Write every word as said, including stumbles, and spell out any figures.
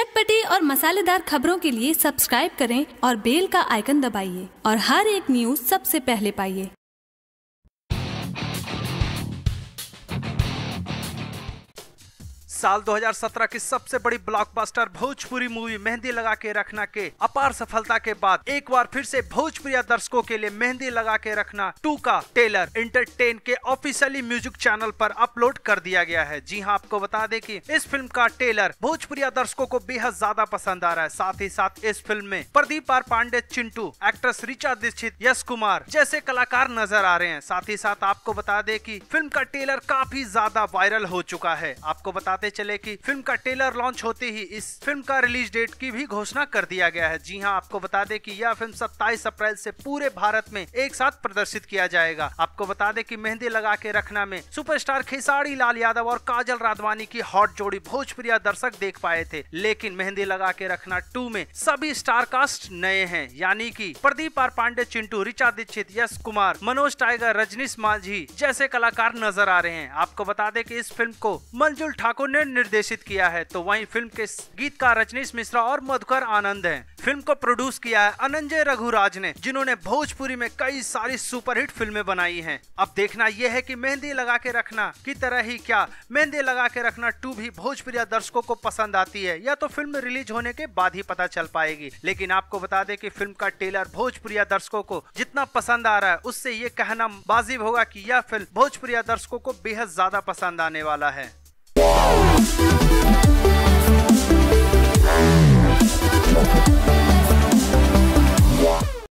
चटपटी और मसालेदार खबरों के लिए सब्सक्राइब करें और बेल का आइकन दबाइए और हर एक न्यूज सबसे पहले पाइए। साल दो हज़ार सत्रह की सबसे बड़ी ब्लॉकबस्टर भोजपुरी मूवी मेहंदी लगा के रखना के अपार सफलता के बाद एक बार फिर से भोजपुरी दर्शकों के लिए मेहंदी लगा के रखना टू का ट्रेलर एंटरटेन के ऑफिशियली म्यूजिक चैनल पर अपलोड कर दिया गया है। जी हां, आपको बता दें कि इस फिल्म का ट्रेलर भोजपुरी दर्शकों को बेहद ज्यादा पसंद आ रहा है। साथ ही साथ इस फिल्म में प्रदीप आर पांडे, चिंटू, एक्ट्रेस ऋचा दीक्षित, यश कुमार जैसे कलाकार नजर आ रहे हैं। साथ ही साथ आपको बता दें कि फिल्म का ट्रेलर काफी ज्यादा वायरल हो चुका है। आपको बताते चले कि फिल्म का ट्रेलर लॉन्च होते ही इस फिल्म का रिलीज डेट की भी घोषणा कर दिया गया है। जी हां, आपको बता दें कि यह फिल्म सत्ताईस अप्रैल से पूरे भारत में एक साथ प्रदर्शित किया जाएगा। आपको बता दें कि मेहंदी लगा के रखना में सुपरस्टार खेसारी लाल यादव और काजल राघवानी की हॉट जोड़ी भोजपुरी दर्शक देख पाए थे, लेकिन मेहंदी लगा के रखना टू में सभी स्टार कास्ट नए हैं, यानी कि प्रदीप आर पांडे, चिंटू, ऋचा दीक्षित, यश कुमार, मनोज टाइगर, रजनीश माझी जैसे कलाकार नजर आ रहे हैं। आपको बता दें कि इस फिल्म को मंजुल ठाकुर ने निर्देशित किया है, तो वहीं फिल्म के गीतकार रजनीश मिश्रा और मधुकर आनंद हैं। फिल्म को प्रोड्यूस किया है अनंजय रघुराज ने, जिन्होंने भोजपुरी में कई सारी सुपरहिट फिल्में बनाई हैं। अब देखना यह है कि मेहंदी लगा के रखना की तरह ही क्या मेहंदी लगा के रखना टू भी भोजपुरी दर्शकों को पसंद आती है, या तो फिल्म रिलीज होने के बाद ही पता चल पाएगी। लेकिन आपको बता दें कि फिल्म का ट्रेलर भोजपुरी दर्शकों को जितना पसंद आ रहा है, उससे ये कहना वाजिब होगा कि यह फिल्म भोजपुरी दर्शकों को बेहद ज्यादा पसंद आने वाला है।